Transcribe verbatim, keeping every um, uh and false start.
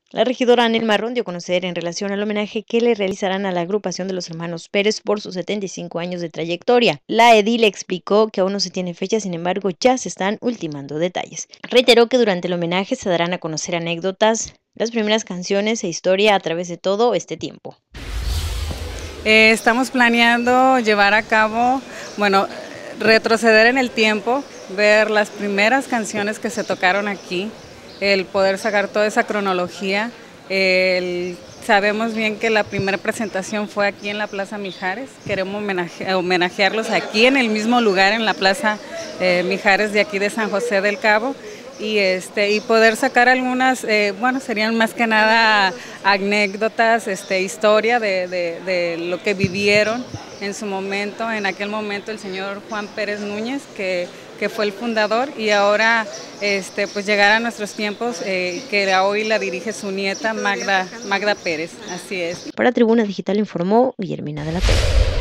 La regidora Anel Marrón dio a conocer en relación al homenaje que le realizarán a la agrupación de los hermanos Pérez por sus setenta y cinco años de trayectoria. La edil explicó que aún no se tiene fecha, sin embargo ya se están ultimando detalles. Reiteró que durante el homenaje se darán a conocer anécdotas, las primeras canciones e historia a través de todo este tiempo. Eh, estamos planeando llevar a cabo, bueno, retroceder en el tiempo, ver las primeras canciones que se tocaron aquí, el poder sacar toda esa cronología. El, sabemos bien que la primera presentación fue aquí en la Plaza Mijares, queremos homenaje, homenajearlos aquí en el mismo lugar, en la Plaza eh, Mijares de aquí de San José del Cabo. Y, este, y poder sacar algunas, eh, bueno, serían más que nada anécdotas, este, historia de, de, de lo que vivieron en su momento, en aquel momento el señor Juan Pérez Núñez, que, que fue el fundador, y ahora este, pues llegar a nuestros tiempos, eh, que hoy la dirige su nieta Magda, Magda Pérez, así es. Para Tribuna Digital informó Guillermina de la Torre.